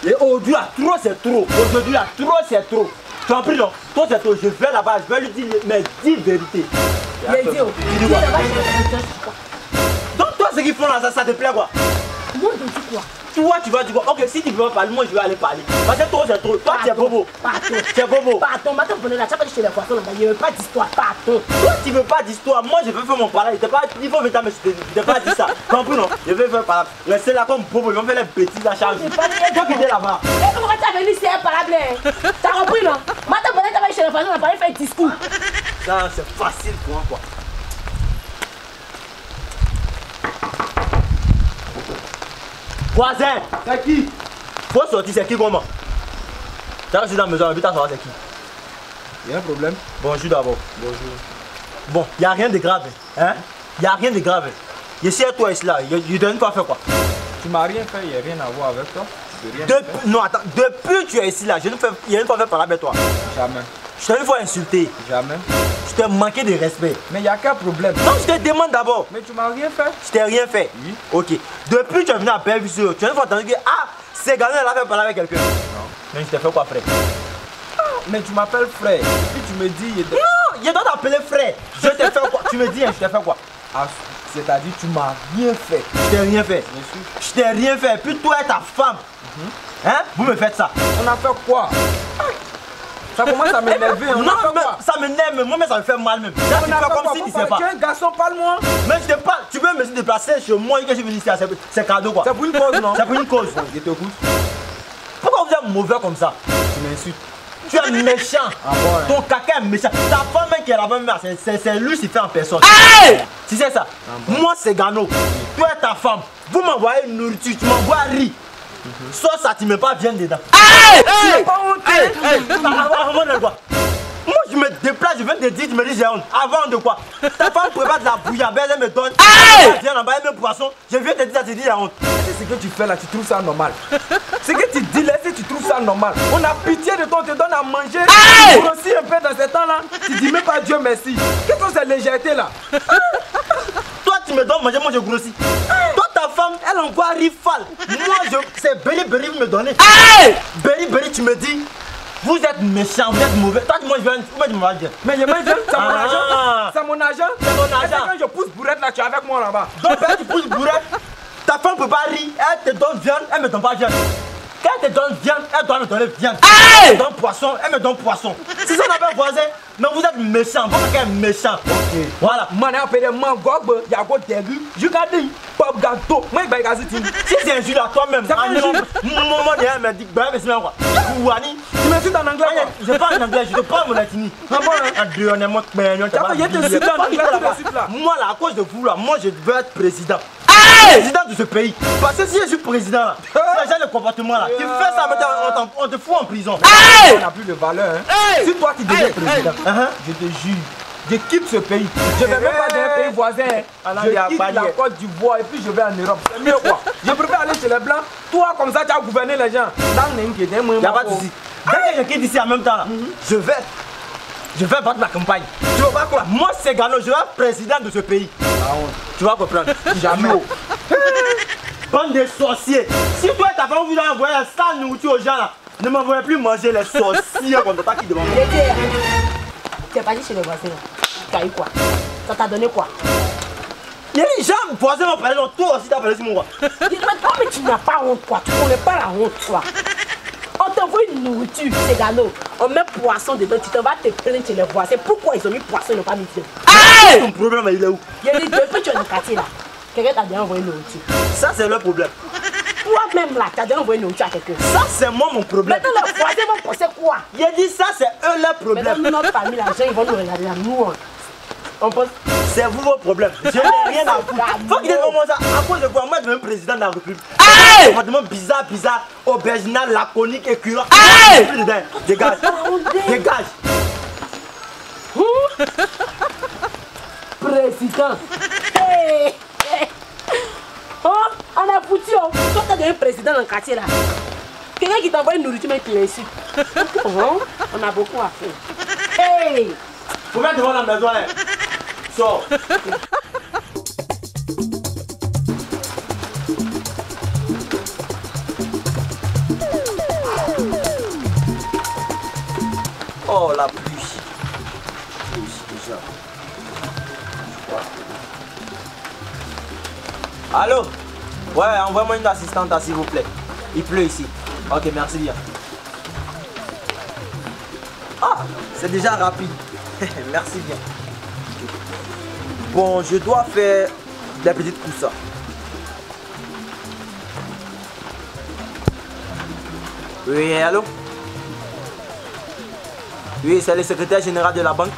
Et aujourd'hui, trop c'est trop. Aujourd'hui, trop c'est trop. Tu as pris non? Toi c'est trop. Je vais là-bas, je vais lui dire mes 10 vérités. Il est idiot. Tu dis quoi? Donc toi, ce qu'ils font là, ça te plaît quoi? Moi, je dis quoi? Toi, tu vas dire quoi? Ok, si tu veux pas parler, moi je vais aller parler. Parce que toi, c'est trop. Toi, tu es bobo. Pardon. Tu es bobo. Pardon, maintenant, vous là, tu vas chez les poissons là-bas. Il n'y a pas d'histoire. Pardon. Toi, tu veux pas d'histoire. Moi, je veux faire mon parler. Il faut venir me soutenir. Je ne pas dire ça. Compris non? Je vais faire parler. Restez là comme bobo. Ils vont faire les bêtises à charge. Toi qui es là-bas. Et comment tu as venu ici à parler? Tu as compris non? Maintenant, tu vas chez les poissons là-bas. Il fait un discours. Ça, c'est facile pour moi quoi. Voisin, c'est qui? Faut sortir, c'est qui comment? Tu as reçu dans la maison, vite à savoir c'est qui. Il y a un problème? Bonjour d'abord. Bonjour. Bon, il n'y a rien de grave. Hein? Il n'y a rien de grave. Je sais toi ici là, je ne donne pas faire quoi? Tu m'as rien fait, il n'y a rien à voir avec toi. Non, attends, depuis que tu es ici là, je ne fais pas faire parler avec toi. Jamais. Je t'ai une fois insulté. Jamais. Je t'ai manqué de respect. Mais il n'y a qu'un problème. Non, je te demande d'abord. Mais tu m'as rien fait. Je t'ai rien fait. Oui. Ok. Depuis que tu es venu à Belleville, tu as une fois entendu que c'est gagné, elle a fait parler avec quelqu'un. Non. Mais je t'ai fait quoi, frère? Mais tu m'appelles frère. Et puis tu me dis. Non, je dois t'appeler frère. Je t'ai fait quoi? Tu me dis, je t'ai fait quoi? Ah, c'est-à-dire tu m'as rien fait. Je t'ai rien fait. Bien sûr. Je t'ai rien fait. Puis toi et ta femme, hein? Vous me faites ça. On a fait quoi? Ça commence à m'énerver. Non, mais ça m'énerve, mais moi-même ça me fait mal même. Là, tu fais comme si tu sais pas. Tu es un garçon, parle-moi. Mais je te parle, tu veux me déplacer chez moi et que je suis venu ici, c'est cadeau quoi. C'est pour une cause, non? C'est pour une cause. Je t'écoute. Pourquoi vous êtes mauvais comme ça? Tu m'insultes. Tu es méchant. Ah bon, hein? Ton caca est méchant. Ta femme qui est là-bas, c'est lui qui fait en personne. Tu sais ça? bon. Moi c'est Gano. Toi et ta femme, vous m'envoyez une nourriture, tu m'envoies riz. Soit ça, tu ne mets pas bien dedans. Tu n'es pas honte. Avant de quoi? Moi je me déplace, je viens te dire, tu me dis j'ai honte. Avant de quoi? Ta femme prépare de la bouillabaisse, elle me donne. Elle vient là-bas, elle me poisson. Je viens te dire, tu dis j'ai honte. C'est ce que tu fais là, tu trouves ça normal. Ce que tu dis là, tu trouves ça normal. On a pitié de toi, on te donne à manger. Tu grossis un peu dans ce temps là. Tu dis même pas Dieu merci. Qu'est-ce que cette légèreté là? Toi tu me donnes manger, moi je grossis. Toi ta femme, elle envoie rifale. Moi c'est Berry, vous me donnez. Berry, tu me dis. Vous êtes méchant, vous êtes mauvais. Toi, moi, je vais dire. Mais je me dis, c'est mon argent. C'est mon argent. C'est mon argent. Quand je pousse bourrette là, tu es avec moi là-bas. Donc, quand tu pousses bourrette, ta femme peut pas rire, elle te donne viande, elle me donne pas viande. Quand elle te donne viande, elle doit me donner viande. Elle me donne poisson, elle me donne poisson. C'est ça qu'on appelle voisin. Mais vous êtes méchant, vous êtes méchant. Ok. Voilà. Man, on appelle mangob, il y a quoi de début. Je regarde, pop gâteau. Moi, il va y avoir Si c'est un jus à toi-même, c'est pas un jus. Mon elle me dit, ben, mais c'est quoi? Ouani. Tu m'insultes en anglais quoi? Je parle en anglais, je te parle mon latini. Ah bon, hein? Moi là, à cause de vous là, moi je veux être président. Président de ce pays. Parce que si je suis président là, ce genre de comportement là, tu fais ça maintenant, on te fout en prison. On n'a plus de valeur. Hein? Si toi tu deviens président, je te jure, je quitte ce pays. Je ne vais même pas dans un pays voisin. Je quitte la Côte d'Ivoire et puis je vais en Europe. C'est mieux quoi. Je préfère aller chez les Blancs. Toi comme ça tu as gouverné les gens. Il n'y a pas de souci. Dès que je quitte ici en même temps là, je vais battre ma campagne. Tu vois pas quoi? Moi c'est Gano, je vais être président de ce pays. Tu vas comprendre? Jamais. Bande de sorciers. Si toi et ta femme vous envoyez un sale nourriture aux gens là, ne m'envoyez plus manger les sorciers comme ça qui demandent. Tu n'es pas dit chez les voisins. Tu as eu quoi? Ça t'a donné quoi? Il y a des gens, voisins m'ont parlé, donc toi aussi t'as parlé sur moi. Mais tu n'as pas honte quoi. Tu ne connais pas la honte toi. On t'envoie une nourriture, c'est Gano. On met poisson dedans, tu t'en vas te plaindre chez les voisins. Pourquoi ils ont mis poisson, ils n'ont pas mis viande? Ton problème il est où? Il y a des depuis tu es dans le quartier là. Quelqu'un t'a déjà envoyé une nourriture. Ça c'est leur problème. Toi-même là, tu as déjà envoyé une nourriture à quelqu'un. Ça c'est moi mon problème. Maintenant les voisins vont penser quoi? Il a dit ça c'est eux leur problème. Maintenant notre famille, la gens ils vont nous regarder là. Nous on pense. C'est vous vos problèmes. Je n'ai rien à foutre. Faut qu'il dise comment ça. À cause de quoi? Moi je suis même président de la République. Comportement bizarre, auberginal, laconique, écurant. Dégage. Dégage. Président. Hey. Oh, on a foutu. Toi t'as devenu président dans le quartier là. Quelqu'un qui t'envoie une nourriture mais tu l'insultes. On a beaucoup à faire. Hey. Faut mettre devant la maison là. Sors. déjà. Allô? Ouais, envoie-moi une assistante, s'il vous plaît. Il pleut ici. Ok, merci bien. Ah, c'est déjà rapide. Merci bien. Bon, je dois faire des petites poussas. Oui, allô? Oui, c'est le secrétaire général de la banque.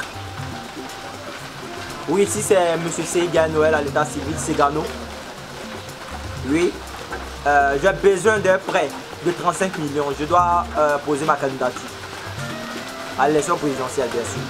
Oui, ici c'est M. Seiga Noël à l'état civil, Segano. Oui, j'ai besoin d'un prêt de 35 millions. Je dois poser ma candidature à l'élection présidentielle, bien sûr.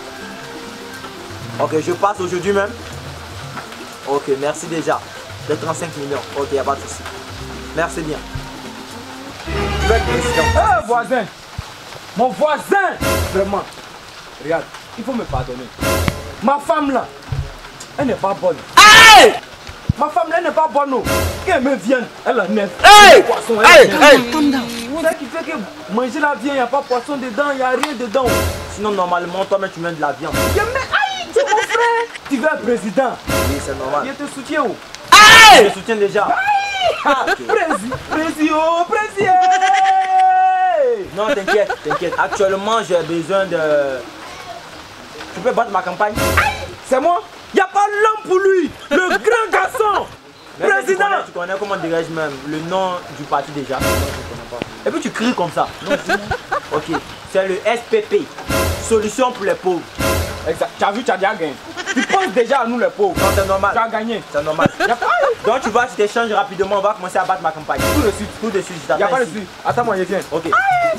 Ok, je passe aujourd'hui même. Ok, merci déjà. De 35 millions. Ok, il n'y a pas de souci. Merci bien. Je vais être président. Hé, voisin! Mon voisin! Vraiment. Regarde, il faut me pardonner. Ma femme là, elle n'est pas bonne. Hey! Ma femme là, elle n'est pas bonne. Oh. Qu'elle me vienne, elle a 9. Hey! Poisson, Hey! Hey! C'est ce qui fait que manger la viande, il n'y a pas de poisson dedans, il n'y a rien dedans. Sinon, normalement, toi-même, tu mets de la viande. Mais aïe, c'est mon frère! Tu veux un président? Oui, c'est normal. Il te soutient où? Hey! Je te soutiens déjà. Ah, président! Non, t'inquiète, t'inquiète. Actuellement, j'ai besoin de... Tu peux battre ma campagne? C'est moi? Il n'y a pas l'homme pour lui! Le grand garçon! Mais Président! tu connais comment dirais-je même le nom du parti déjà? Non, je ne connais pas. Et puis tu cries comme ça. Ok, c'est le SPP. Solution pour les pauvres. Exact. Tu as vu, tu as déjà gagné. Tu penses déjà à nous les pauvres. Non, c'est normal. Tu as gagné. C'est normal. Donc tu vois, tu t'échanges rapidement, on va commencer à battre ma campagne. Tout de suite. Tout de suite, je Il n'y a t'attends pas de ici. suite. Attends-moi, je viens. Ok.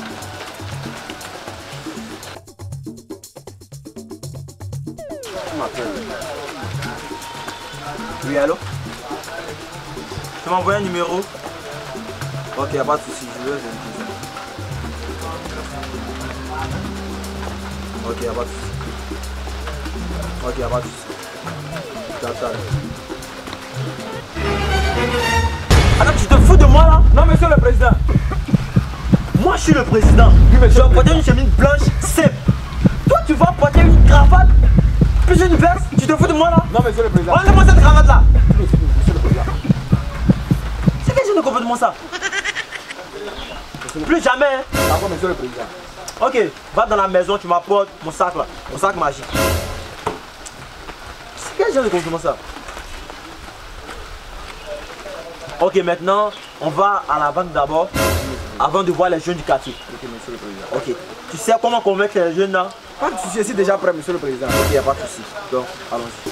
Oui, allô? Tu m'as envoyé un numéro? Ok, y'a pas de soucis, je vais vérifier ça. Ok, y'a pas de soucis. Ok, y'a pas de soucis. J'attends. Alors tu te fous de moi là? Non, monsieur le président. Moi je suis le président. Je vais porter une chemise blanche simple. Toi tu vas porter une cravate plus une veste. Tu te fous de moi là? Non, monsieur le président. Enlève-moi cette cravate là. Monsieur le président. C'est quel genre de comportement ça? Plus jamais hein? D'accord, monsieur le président. Ok, va dans la maison, tu m'apportes mon sac là. Mon sac magique. C'est quel genre de comportement ça? Ok, maintenant, on va à la banque d'abord, avant de voir les jeunes du quartier. Ok, monsieur le président. Ok. Tu sais comment convaincre les jeunes là? Pas de souci, je suis déjà prêt, monsieur le président. Ok, y a pas de souci. Donc, allons-y.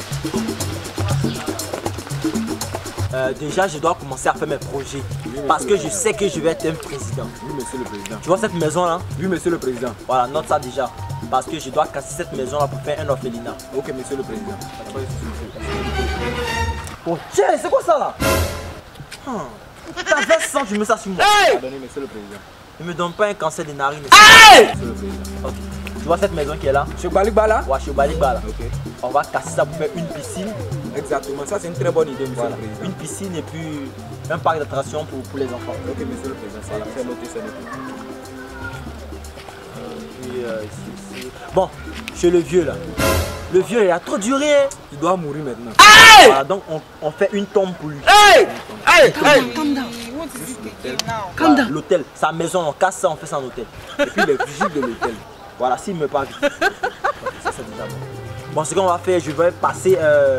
Déjà, je dois commencer à faire mes projets. Parce que je sais que je vais être un président. Oui, monsieur le président. Tu vois cette maison là? Oui, monsieur le président. Voilà, note ça déjà. Parce que je dois casser cette maison là pour faire un orphelinat. Ok, monsieur le président. Oh, tiens, c'est quoi ça là? Ta veste sans, tu mets ça sur moi. Pardonnez, monsieur le président. Ne me donne pas un cancer des narines. Monsieur le président. Ok. Tu vois cette maison qui est là? Chez Balikba là? Ouais, je suis au Balikba là. Ok. On va casser ça pour faire une piscine. Exactement, ça c'est une très bonne idée, monsieur Voilà. le président. Une piscine et puis un parc d'attractions pour les enfants. Ok, monsieur le président, ça c'est noté, c'est noté. Puis, ici. Bon, chez le vieux là. Le vieux il a trop duré. Hein. Il doit mourir maintenant. Voilà, donc on fait une tombe pour lui. Calm down. What is this again now? Voilà, l'hôtel, sa maison, on casse ça, on fait ça en hôtel. Et puis les vigiles de l'hôtel. Voilà, s'il me parle. Ok, ça c'est déjà bon. Bon, ce qu'on va faire, je vais passer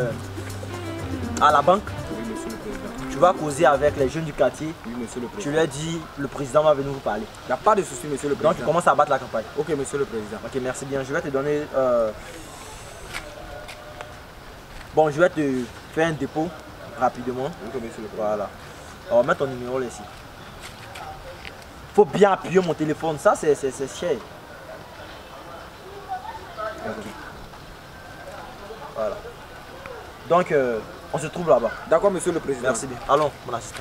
à la banque. Oui, monsieur le président. Tu vas causer avec les jeunes du quartier. Oui, monsieur le Tu président. leur dis, le président va venir vous parler. Il n'y a pas de souci, monsieur le Donc tu président. commences à battre la campagne. Ok, monsieur le président. Ok, merci bien. Je vais te donner... Bon, je vais te faire un dépôt rapidement. Ok, monsieur le président. Voilà. On va mettre ton numéro là ici. Faut bien appuyer mon téléphone. Ça, c'est cher. Ok. Voilà. Donc, on se trouve là-bas. D'accord, monsieur le président. Merci bien. Allons, mon assistant.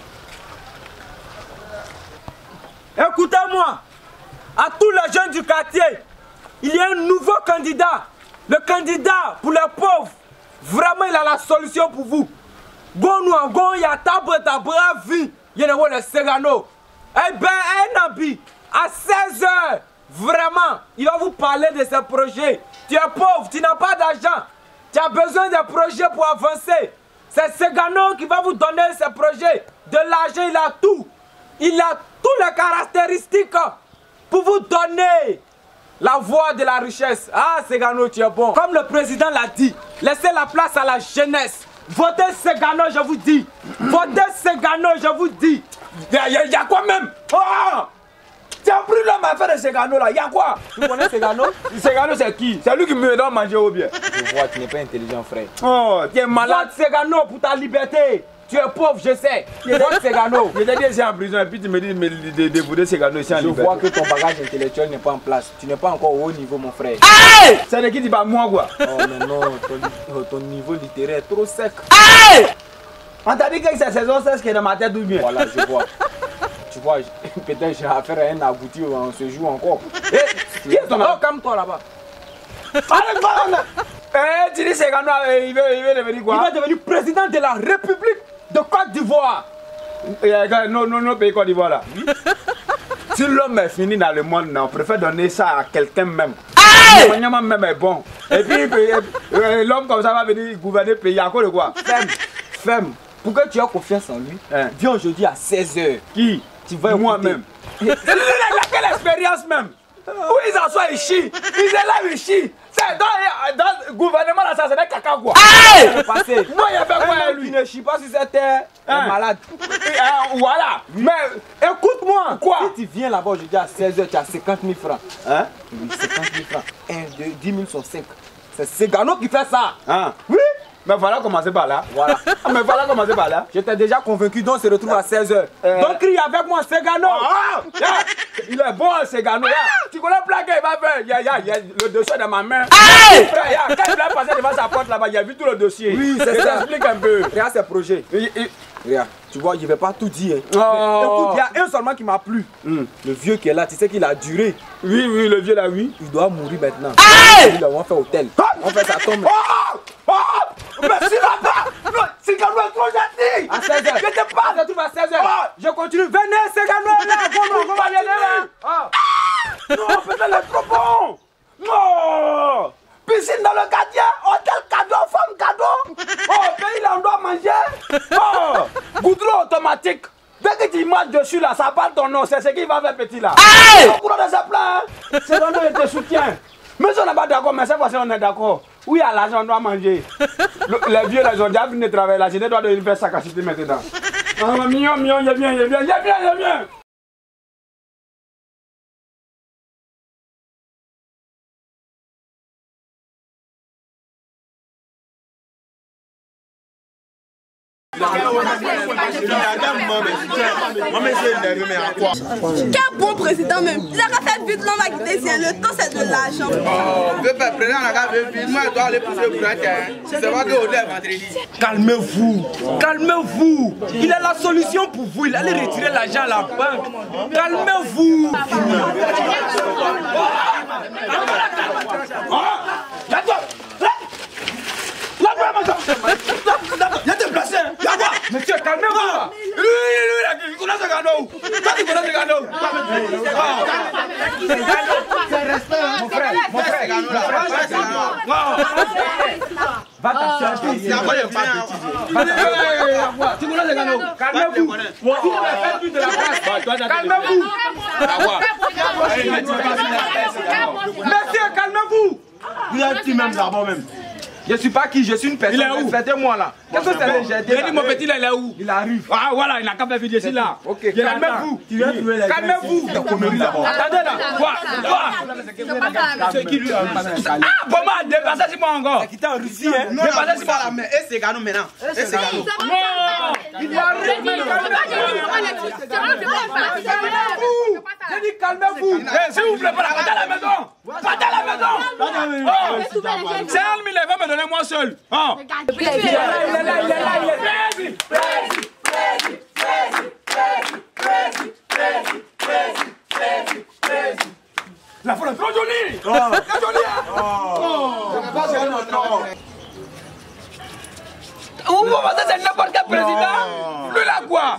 Écoutez-moi, à tous les jeunes du quartier, il y a un nouveau candidat. Le candidat pour les pauvres. Vraiment, il a la solution pour vous. Gonou, gon ya tabre ta bravi. Il y a le Segano. Eh ben, un nabi, à 16h, Vraiment, il va vous parler de ce projet. Tu es pauvre, tu n'as pas d'argent. Tu as besoin de projets pour avancer. C'est Segano qui va vous donner ce projet. De l'argent, il a tout. Il a toutes les caractéristiques pour vous donner la voie de la richesse. Ah, Segano, tu es bon. Comme le président l'a dit, laissez la place à la jeunesse. Votez Segano, je vous dis. Votez Segano, je vous dis. Il y a quoi même? Oh! Tu as pris l'homme à faire de Segano là, il y a quoi? Tu connais Segano? Segano c'est qui? C'est lui qui me donne manger au bien. Je vois, tu n'es pas intelligent frère. Oh, tu es malade. Vote Segano pour ta liberté. Tu es pauvre, je sais. Vote Segano. Je t'ai dit ici en prison et puis tu me dis de voter Segano ici en liberté. Je vois que ton bagage intellectuel n'est pas en place. Tu n'es pas encore au haut niveau mon frère. Aïe! C'est de qui tu parles moi quoi? Oh mais non, ton niveau littéraire est trop sec. Aïe! On t'a dit que c'est saison 16 qui est dans ma tête ou bien? Voilà, je vois. Tu vois, peut-être j'ai affaire à un abouti, on se joue encore. Qui est ton ami? Oh, calme-toi là-bas. Tu dis Segano, il veut devenir quoi? Il va devenir président de la République de Côte d'Ivoire. Non, pays Côte d'Ivoire là. Si l'homme est fini dans le monde, on préfère donner ça à quelqu'un même. Le même est bon. Et puis l'homme comme ça va venir gouverner le pays. À quoi de quoi? Femme. Pourquoi tu as confiance en lui? Viens aujourd'hui à 16h. Qui? Tu vas moi-même. Quelle expérience même? Où ils en sont, ils chient. Ils élèvent, ils chient. Dans le gouvernement, là, ça c'est des caca quoi. Moi, il y a fait quoi lui? Tu ne chies pas si c'était malade. Voilà. Mais écoute-moi. Quoi? Si tu viens là-bas aujourd'hui à 16h, tu as 50 000 francs. Hein? Oui, 50 000 francs. 1, 2, 10 000 sur 5. C'est Segano qui fait ça. Oui. Mais voilà commencer par là. Voilà. Mais voilà commencer par là. J'étais déjà convaincu donc on se retrouve à 16h. Donc crie avec moi Segano. Il est bon Segano. Tu connais le plan qu'il va faire? Il y a le dossier dans ma main. Quand il va passer devant sa porte là-bas, il a vu tout le dossier. Oui, c'est ça. Explique un peu. Regarde ses projets. Regarde, tu vois, je ne vais pas tout dire. Écoute, il y a un seulement qui m'a plu. Le vieux qui est là, tu sais qu'il a duré. Oui, le vieux là, oui. Il doit mourir maintenant. On va faire hôtel. On fait sa tombe. Mais si là-bas, Segano est trop gentil. À 16h. Je te parle. Je trouve à 16h. Je continue. Venez, Segano là. On va y aller là. Non, peut-être il est trop bon. Non. Piscine dans le quartier, hôtel cadeau, femme cadeau. Pays là on doit manger. Goudron automatique. Dès que tu marches dessus là, ça parle ton nom. C'est ce qu'il va faire petit là. Au courant de ce plan, Segano te soutient. Mais si on n'est pas d'accord, mais cette fois-ci on est d'accord. Oui, à l'argent, on doit manger. Les vieux, ils ont déjà fini de travailler. La jeunesse doit devenir faire sa cachette maintenant. Mignon, il est bien. Quel bon président même. Il a qu'à faire vite, l'on va quitter ici. Le temps c'est de l'argent. Le président n'a qu'à faire vite. Moi je dois aller pousser pour un terrain. C'est pas que au vendredi. Calmez-vous. Il a la solution pour vous. Il allait retirer l'argent à la banque. Calmez-vous. Viens te placer. Monsieur, calmez-vous. Il connaît Segano. Toi, tu connais Segano. C'est respect, mon frère. Va t'asseoir. Tu connais Segano. Calmez-vous. Tu ne fais plus de la place. Calmez-vous. Monsieur, calmez-vous. Il a dit même d'abord même. Je suis pas qui, je suis une personne. Il est où? Respectez-moi là. Qu'est-ce que c'est le jeté? J'ai dit mon petit là, il est où? Il arrive. Ah voilà, il n'a qu'à faire vidéo ici là. Ok, calmez-vous. Calmez-vous. Attendez là. Quoi? C'est qui lui? Ah, comment dépasser sur moi encore? C'est qui t'es en Russie, hein? Dépasser sur moi là, mais et Segano maintenant. Et Segano. Non! Il doit arrêter. Calmez-vous. J'ai dit calmez-vous. S'il vous plaît, partez à la maison. Partez à la maison. C'est Almi, il va me donner moi seul. Il est la folle est trop jolie. Très jolie. Vous pensez que c'est n'importe quel président? Lui là quoi?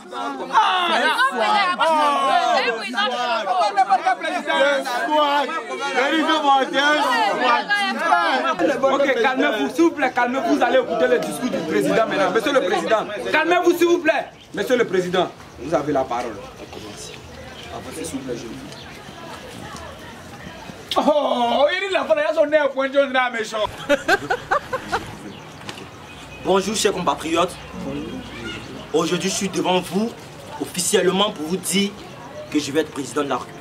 Ok, calmez-vous, s'il vous plaît, calmez-vous, vous allez écouter le discours du président maintenant. Monsieur le Président, calmez-vous s'il vous plaît. Monsieur le Président, vous avez la parole. Avancez s'il vous plaît, je vous dis. Oh, il a fallu son nez au point de la méchant. Bonjour chers compatriotes. Aujourd'hui je suis devant vous officiellement pour vous dire que je vais être président de la République.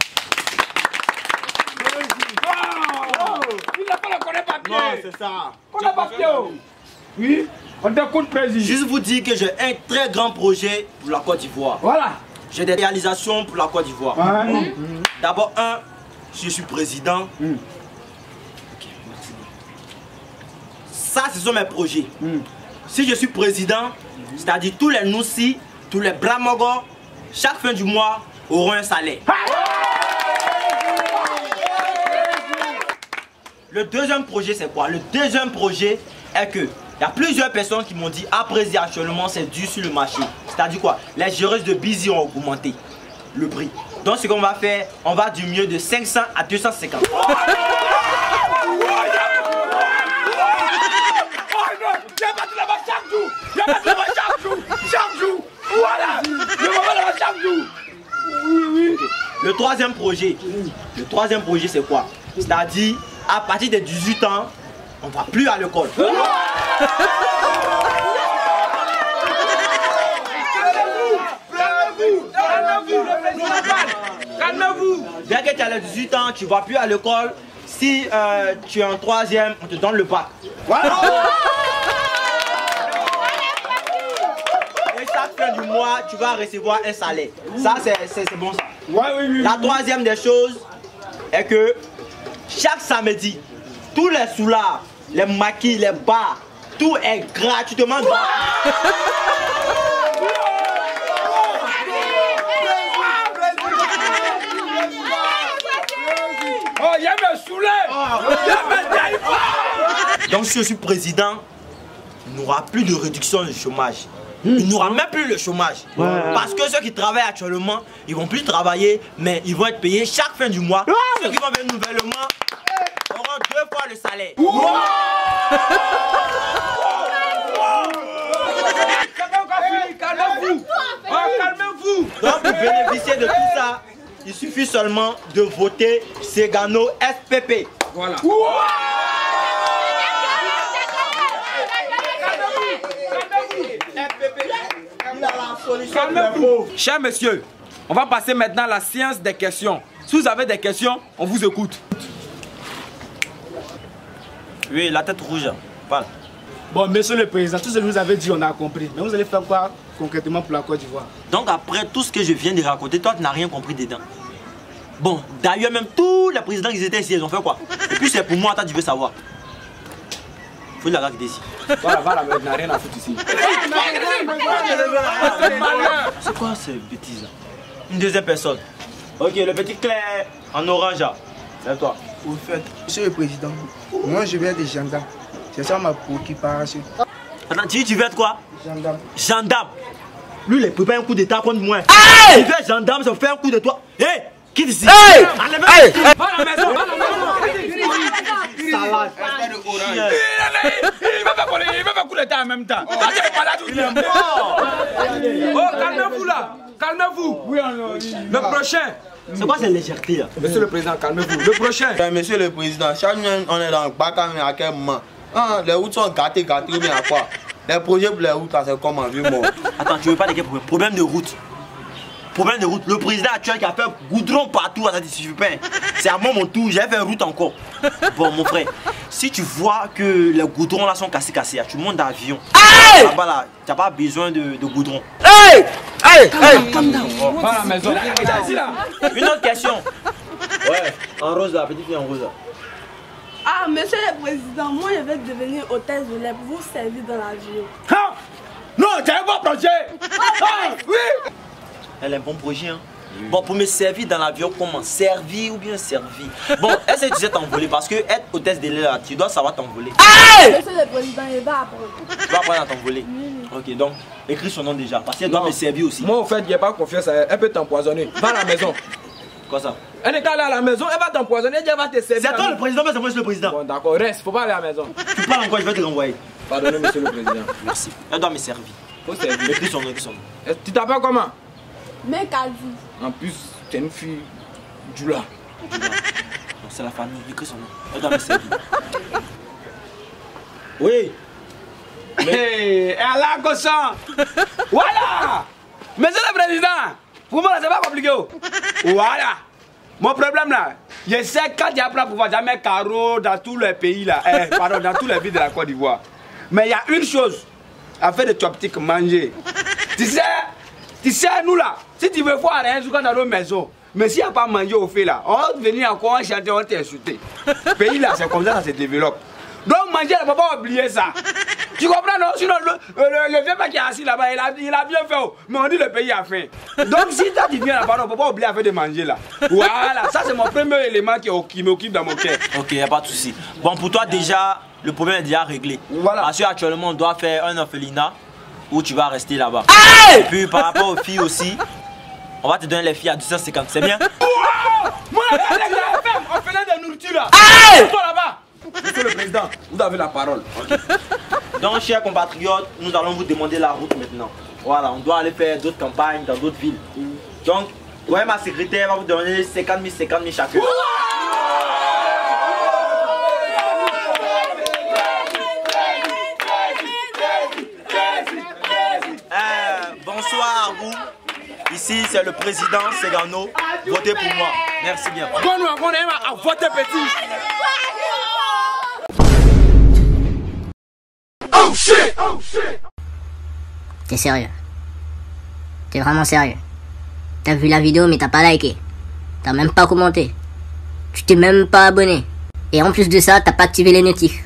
Il n'a pas le connaît papier. Non, c'est ça. On a papier. Oui, on t'écoute président. Juste vous dire que j'ai un très grand projet pour la Côte d'Ivoire. Voilà. J'ai des réalisations pour la Côte d'Ivoire. D'abord, je suis président. Ok, merci. Ça, ce sont mes projets. Si je suis président, c'est-à-dire tous les Noussi, tous les Bramogos, chaque fin du mois auront un salaire. Le deuxième projet, c'est quoi? Le deuxième projet est que il y a plusieurs personnes qui m'ont dit après actuellement c'est dur sur le marché. C'est-à-dire quoi? Les géreuses de Busy ont augmenté le prix. Donc ce qu'on va faire, on va diminuer de 500 à 250. Le troisième projet, c'est quoi? C'est-à-dire à partir de 18 ans, on ne va plus à l'école. Calmez-vous. Dès que tu as les 18 ans, tu ne vas plus à l'école. Si tu es en troisième, on te donne le bac. Et chaque fin du mois, tu vas recevoir un salaire. Ça, c'est bon ça. La troisième des choses est que chaque samedi, tous les soulards, les maquis, les bars, tout est gratuitement gratuit. Oh, il y a me saoulé. Donc si je suis président, il n'y aura plus de réduction du chômage. Il n'y aura même plus le chômage. Parce que ceux qui travaillent actuellement, ils ne vont plus travailler, mais ils vont être payés chaque fin du mois. Ceux qui vont venir nouvellement auront 2 fois le salaire. Calmez-vous. Calmez-vous. Donc pour bénéficier de tout ça, il suffit seulement de voter Ségano SPP. Voilà. Calmez-vous. Chers messieurs, on va passer maintenant à la séance des questions. Si vous avez des questions, on vous écoute. Oui, la tête rouge. Parle. Bon, monsieur le président, tout ce que vous avez dit, on a compris. Mais vous allez faire quoi concrètement pour la Côte d'Ivoire? Donc après tout ce que je viens de raconter, toi tu n'as rien compris dedans. Bon, d'ailleurs même tous les présidents qui étaient ici, ils ont fait quoi? Et puis c'est pour moi, toi tu veux savoir. Faut la regarder ici. Voilà, mais il n'a rien à foutre ici. C'est quoi ces bêtises là? Une deuxième personne. Ok, le petit clair en orange là. C'est toi. Au fait, monsieur le président, moi je viens des gendarmes. C'est ça ma préoccupation. Attends, tu veux être quoi? Gendarme. Gendarme. Lui, il prépare un coup d'état contre moi. Hey! Tu veux être gendarme, ça fait un coup de toi. Hé! Hey! Quitte ici. Hey! Va à la maison, va à la maison. Salade. Il va faire coup d'état en même temps. Oh, calmez-vous là. Calmez-vous. Le prochain. C'est quoi cette légèreté là? Monsieur le président, calmez-vous. Le prochain. Monsieur le président, chaque fois on est dans le bac à quel moment? Les routes sont gâtées, mais à quoi? Les projets pour les routes là, c'est comme un vieux mort. Attends, tu veux pas de quel problème? Problème de route. Problème de route. Le président actuel qui a fait goudron partout, ça ne suffit pas. C'est à moi mon tour, j'ai fait route encore. Bon, mon frère, si tu vois que les goudrons là sont cassés, tu montes d'avion. Là-bas là, tu n'as pas besoin de goudron. Va à la maison. Une autre question. Ouais, en rose là, petite fille en rose là. Ah, monsieur le président, moi je vais devenir hôtesse de l'air pour vous servir dans l'avion. Non, j'ai un bon projet. Oui. Elle a un bon projet, hein. Bon, pour me servir dans l'avion, comment? Servir ou bien servir? Bon, est-ce que tu sais t'envoler? Parce que être hôtesse de l'air là, tu dois savoir t'envoler. Monsieur le président, il va apprendre. Tu vas apprendre à t'envoler. Ok, donc écris son nom déjà. Parce qu'elle doit me servir aussi. Moi, au fait, j'ai pas confiance à elle. Elle peut t'empoisonner. Va à la maison. Quoi ça? Elle est allée à la maison, elle va t'empoisonner, elle va te servir. C'est toi le président, mais c'est moi le président. Bon, d'accord, reste, faut pas aller à la maison. Tu parles encore, je vais te renvoyer. Pardonnez, monsieur le président. Merci. Elle doit me servir. Faut servir. Écris son nom, écris son nom. Tu t'appelles comment? Mais Kazi. En plus, t'es une fille Djoula. C'est la famille, écris son nom. Elle doit me servir. Oui. Hé, Allah Gossan. Voilà. Monsieur le président, pour moi, c'est pas compliqué. Voilà. Mon problème là, je sais quand il y a plein de pouvoir, jamais carreau dans tous les pays là, pardon, dans tous les villes de la Côte d'Ivoire. Mais il y a une chose, à faire des chopsticks manger. Tu sais, nous là, si tu veux voir rien dans nos maisons, mais s'il n'y a pas manger au fait là, on va venir encore chanter, on va t'insulter. Le pays là, c'est comme ça se développe. Donc manger, il ne faut pas oublier ça. Tu comprends non? Sinon, le vieux mec qui est assis là-bas, il a bien fait, mais on dit le pays a faim. Donc si toi tu viens là-bas, on ne peut pas oublier à faire de manger là. Voilà, ça c'est mon premier élément qui m'occupe dans mon cœur. Ok, il n'y a pas de souci. Bon, pour toi déjà, le problème est déjà réglé. Voilà. Parce qu'actuellement, on doit faire un orphelinat où tu vas rester là-bas. Et puis par rapport aux filles aussi, on va te donner les filles à 250, c'est bien? Moi, on fait de nourriture là. Toi là-bas. Monsieur le président, vous avez la parole. Okay. Donc, chers compatriotes, nous allons vous demander la route maintenant. Voilà, on doit aller faire d'autres campagnes dans d'autres villes. Donc, ouais, ma secrétaire va vous donner 50 000 chacun. Bonsoir à vous. Ici, c'est le président Segano. Votez pour moi. Merci bien. On aime à voter petit. Oh shit! Oh shit! T'es sérieux? T'es vraiment sérieux? T'as vu la vidéo mais t'as pas liké. T'as même pas commenté. Tu t'es même pas abonné. Et en plus de ça, t'as pas activé les notifs.